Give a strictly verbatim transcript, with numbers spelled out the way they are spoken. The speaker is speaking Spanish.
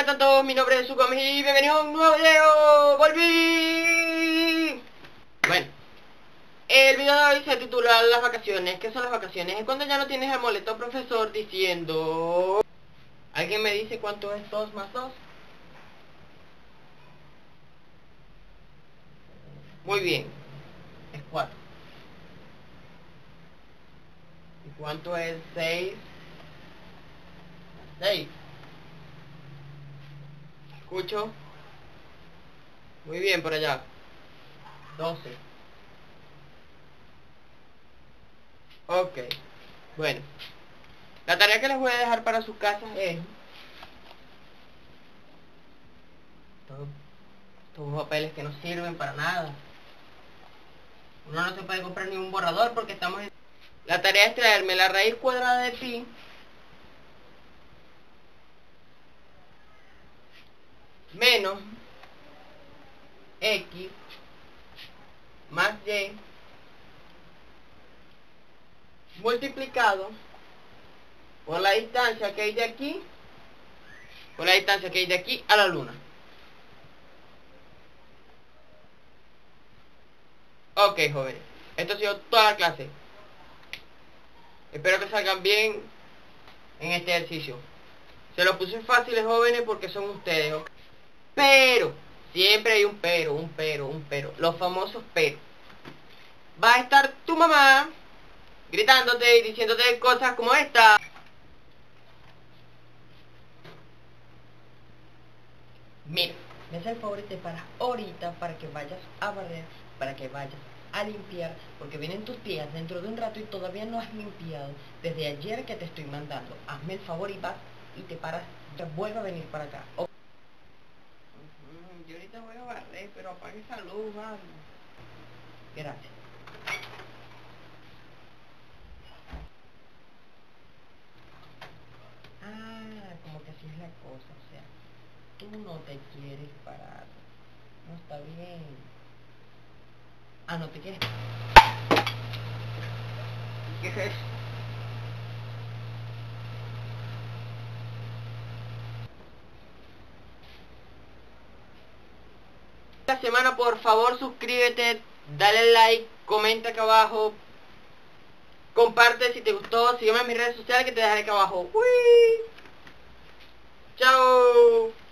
están todos? Mi nombre es Sucom y bienvenidos a un nuevo video. ¡Volví! Bueno, el video de hoy se titula Las vacaciones. ¿Qué son las vacaciones? Es cuando ya no tienes al molesto profesor diciendo... ¿Alguien me dice cuánto es dos más dos? Muy bien, es cuatro. ¿Y cuánto es seis? seis. ¿Escucho? Muy bien, por allá. doce. Ok, bueno. La tarea que les voy a dejar para sus casas es... Estos, estos papeles que no sirven para nada. Uno no se puede comprar ni un borrador porque estamos en... La tarea es traerme la raíz cuadrada de pi menos x más y multiplicado por la distancia que hay de aquí, por la distancia que hay de aquí a la luna. Ok, jóvenes, esto ha sido toda la clase. Espero que salgan bien en este ejercicio. Se lo puse fáciles, jóvenes, porque son ustedes, ¿ok? Pero, siempre hay un pero, un pero, un pero. Los famosos pero. Va a estar tu mamá gritándote y diciéndote cosas como esta. Mira, me hace el favor y te paras ahorita para que vayas a barrer, para que vayas a limpiar, porque vienen tus tías dentro de un rato y todavía no has limpiado desde ayer que te estoy mandando. Hazme el favor y vas y te paras, te vuelve a venir para acá. Oh. Uh-huh. Yo ahorita voy a barrer, pero apague esa luz, vale. Gracias. Ah, como que así es la cosa, o sea, tú no te quieres parar. No está bien. Ah, no te quieres. ¿Qué es eso? Esta semana, por favor, suscríbete, dale like, comenta acá abajo, comparte si te gustó, sígueme en mis redes sociales que te dejaré acá abajo. ¡Uy! ¡Chao!